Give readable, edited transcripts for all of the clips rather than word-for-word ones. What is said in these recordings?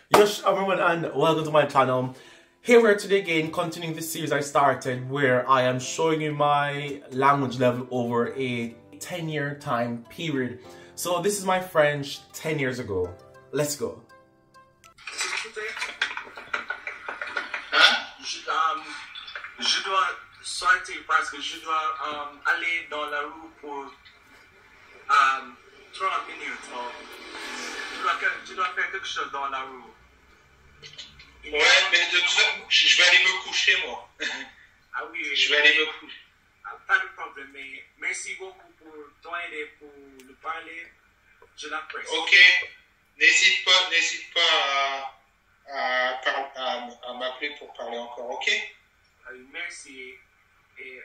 Yes, everyone, and welcome to my channel. Here we are today again, continuing the series I started where I am showing you my language level over a 10-year time period. So this is my French 10 years ago. Let's go. Je dois sortir parce que je dois aller dans la rue pour 30 minutes. Je dois faire quelque chose dans la rue. Ouais, mais de toute façon, je vais aller me coucher, moi. Ah oui, Je vais aller me coucher. Pas de problème, mais merci beaucoup pour ton aide pour nous parler. Je l'apprécie. Ok, n'hésite pas à m'appeler pour parler encore, ok? Merci et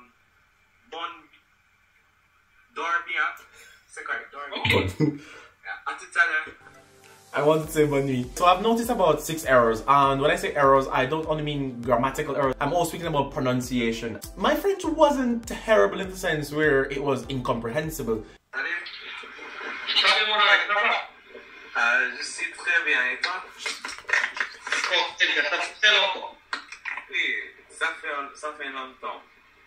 dors bien. C'est correct, dors bien. Ok. À tout à l'heure. I want to say bonne nuit. So I've noticed about 6 errors, and when I say errors, I don't only mean grammatical errors. I'm also speaking about pronunciation. My French wasn't terrible in the sense where it was incomprehensible. Allez. Salut mon mec, ça va? Je suis très bien et toi? Oh, très bien, ça fait très longtemps. Oui, ça fait longtemps.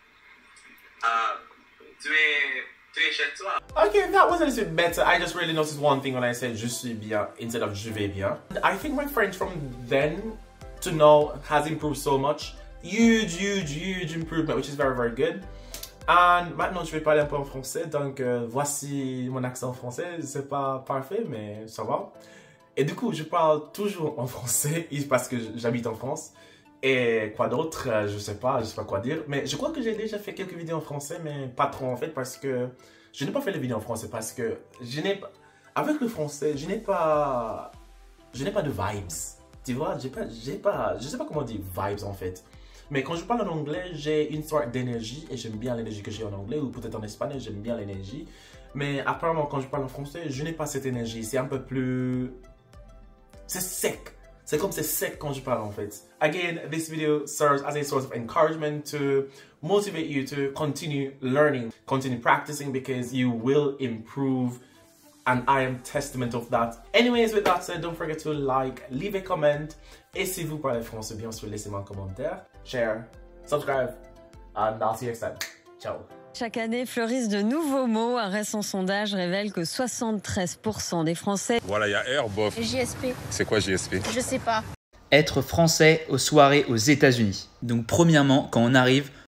Tu es chez toi? Okay, that was a little bit better. I just really noticed one thing when I said je suis bien instead of je vais bien. I think my French from then to now has improved so much. Huge improvement, which is very good. And maintenant, je vais parler un peu en français. Donc, voici mon accent français. C'est pas parfait, mais ça va. Et du coup, je parle toujours en français parce que j'habite en France. Et quoi d'autre, je sais pas quoi dire. Mais je crois que j'ai déjà fait quelques vidéos en français, mais pas trop en fait, parce que je n'ai pas fait les vidéos en français parce que avec le français, je n'ai pas de vibes. Tu vois, je sais pas comment dire vibes en fait. Mais quand je parle en anglais, j'ai une sorte d'énergie et j'aime bien l'énergie que j'ai en anglais, ou peut-être en espagnol, j'aime bien l'énergie. Mais apparemment, quand je parle en français, je n'ai pas cette énergie. C'est un peu plus... c'est sec. C'est comme c'est sec quand je parle en fait. Again, this video serves as a source of encouragement to motivate you to continue learning, continue practicing, because you will improve, and I am testament of that. Anyways, with that said, don't forget to like, leave a comment, et si vous parlez français, bien sûr, laissez-moi un commentaire, share, subscribe, and I'll see you next time. Ciao. Chaque année fleurissent de nouveaux mots. Un récent sondage révèle que 73% des Français... Voilà, il y a Air, bof. JSP. C'est quoi JSP? Je sais pas. Être français aux soirées aux États-Unis. Donc premièrement, quand on arrive,